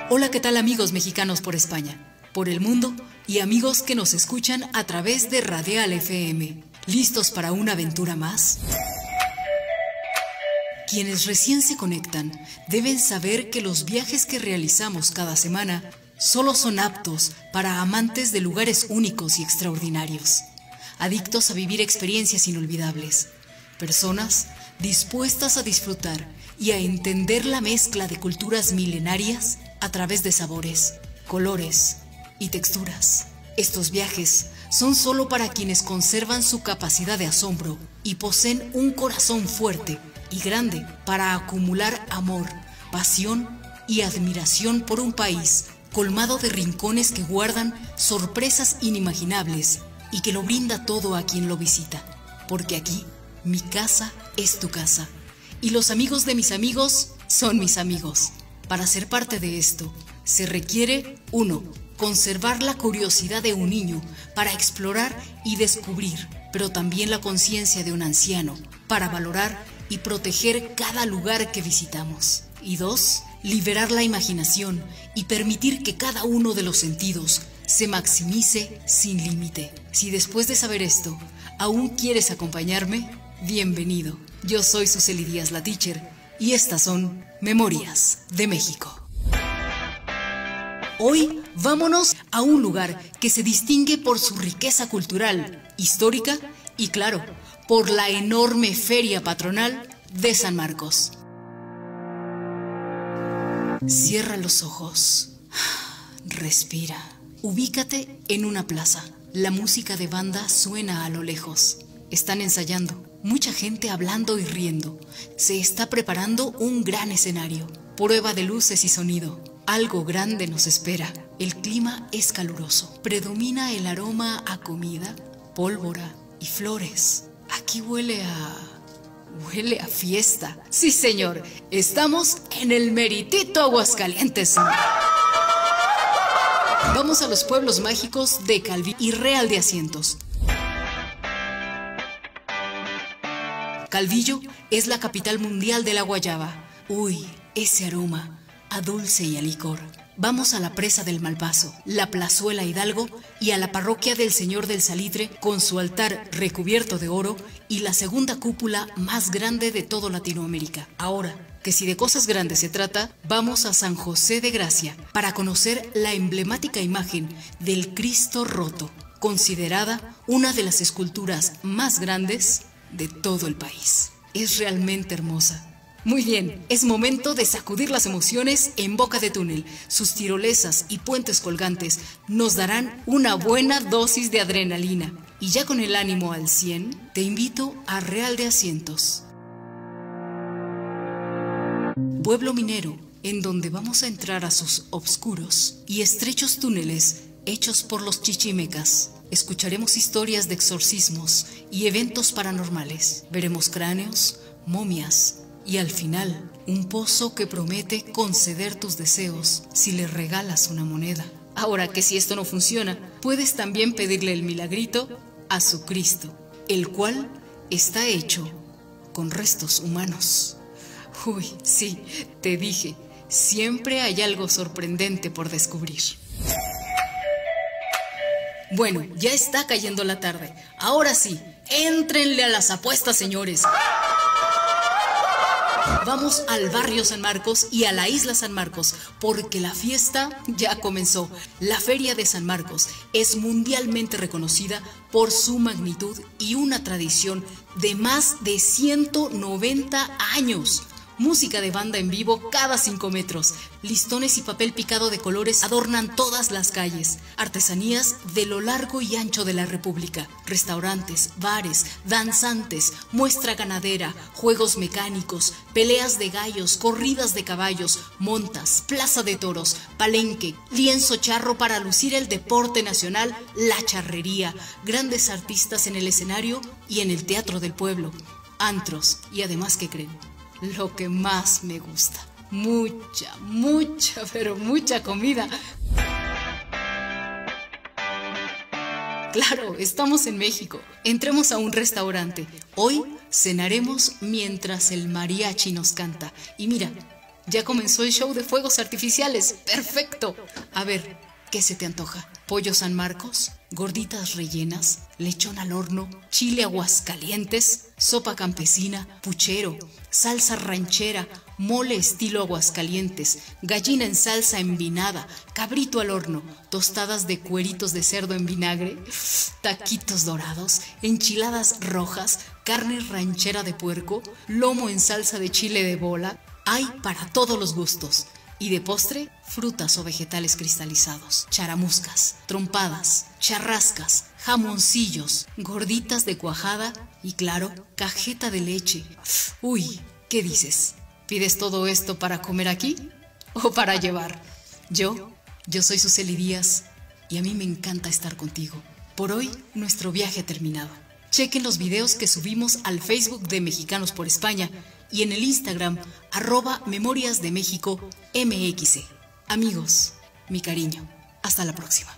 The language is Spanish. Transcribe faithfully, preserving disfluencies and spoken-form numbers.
Hola, ¿qué tal amigos mexicanos por España, por el mundo y amigos que nos escuchan a través de Radial F M? ¿Listos para una aventura más? Quienes recién se conectan deben saber que los viajes que realizamos cada semana solo son aptos para amantes de lugares únicos y extraordinarios, adictos a vivir experiencias inolvidables, personas dispuestas a disfrutar y a entender la mezcla de culturas milenarias a través de sabores, colores y texturas. Estos viajes son solo para quienes conservan su capacidad de asombro y poseen un corazón fuerte y grande para acumular amor, pasión y admiración por un país colmado de rincones que guardan sorpresas inimaginables y que lo brinda todo a quien lo visita. Porque aquí, mi casa es tu casa y los amigos de mis amigos son mis amigos. Para ser parte de esto, se requiere, uno, conservar la curiosidad de un niño para explorar y descubrir, pero también la conciencia de un anciano para valorar y proteger cada lugar que visitamos. Y dos, liberar la imaginación y permitir que cada uno de los sentidos se maximice sin límite. Si después de saber esto, aún quieres acompañarme, bienvenido. Yo soy Suseli Díaz, la teacher, y estas son Memorias de México. Hoy vámonos a un lugar que se distingue por su riqueza cultural, histórica y, claro, por la enorme feria patronal de San Marcos. Cierra los ojos, respira, ubícate en una plaza. La música de banda suena a lo lejos. Están ensayando, mucha gente hablando y riendo. Se está preparando un gran escenario, prueba de luces y sonido. Algo grande nos espera. El clima es caluroso. Predomina el aroma a comida, pólvora y flores. Aquí huele a... huele a fiesta. Sí, señor, estamos en el meritito Aguascalientes. Vamos a los pueblos mágicos de Calvillo y Real de Asientos. Calvillo es la capital mundial de la guayaba. Uy, ese aroma a dulce y a licor. Vamos a la presa del Malpaso, la plazuela Hidalgo y a la parroquia del Señor del Salitre con su altar recubierto de oro y la segunda cúpula más grande de todo Latinoamérica. Ahora, que si de cosas grandes se trata, vamos a San José de Gracia para conocer la emblemática imagen del Cristo Roto, considerada una de las esculturas más grandes de todo el país. Es realmente hermosa. Muy bien, es momento de sacudir las emociones en Boca de Túnel. Sus tirolesas y puentes colgantes nos darán una buena dosis de adrenalina. Y ya con el ánimo al cien, te invito a Real de Asientos, pueblo minero, en donde vamos a entrar a sus oscuros y estrechos túneles hechos por los chichimecas. Escucharemos historias de exorcismos y eventos paranormales. Veremos cráneos, momias y al final un pozo que promete conceder tus deseos si le regalas una moneda. Ahora que si esto no funciona, puedes también pedirle el milagrito a su Cristo, el cual está hecho con restos humanos. Uy, sí, te dije, siempre hay algo sorprendente por descubrir. Bueno, ya está cayendo la tarde. Ahora sí, éntrenle a las apuestas, señores. Vamos al barrio San Marcos y a la isla San Marcos, porque la fiesta ya comenzó. La Feria de San Marcos es mundialmente reconocida por su magnitud y una tradición de más de ciento noventa años. Música de banda en vivo cada cinco metros. Listones y papel picado de colores adornan todas las calles. Artesanías de lo largo y ancho de la República. Restaurantes, bares, danzantes, muestra ganadera, juegos mecánicos, peleas de gallos, corridas de caballos, montas, plaza de toros, palenque, lienzo charro para lucir el deporte nacional, la charrería, grandes artistas en el escenario y en el teatro del pueblo, antros y además, ¿qué creen? Lo que más me gusta, mucha, mucha, pero mucha comida. Claro, estamos en México. Entremos a un restaurante. Hoy cenaremos mientras el mariachi nos canta. Y mira, Ya comenzó el show de fuegos artificiales. ¡Perfecto! A ver, ¿qué se te antoja? ¿Pollo San Marcos? ¿Gorditas rellenas? ¿Lechón al horno? ¿Chile Aguascalientes? ¿Sopa campesina? ¿Puchero? ¿Salsa ranchera? ¿Mole estilo Aguascalientes? ¿Gallina en salsa envinada? ¿Cabrito al horno? ¿Tostadas de cueritos de cerdo en vinagre? ¿Taquitos dorados? ¿Enchiladas rojas? ¿Carne ranchera de puerco? ¿Lomo en salsa de chile de bola? Hay para todos los gustos. Y de postre, frutas o vegetales cristalizados, charamuscas, trompadas, charrascas, jamoncillos, gorditas de cuajada y, claro, cajeta de leche. Uy, ¿qué dices? ¿Pides todo esto para comer aquí o para llevar? Yo, yo soy Suseli Díaz y a mí me encanta estar contigo. Por hoy, nuestro viaje ha terminado. Chequen los videos que subimos al Facebook de Mexicanos por España y en el Instagram, arroba Memorias de México M X C. Amigos, mi cariño, hasta la próxima.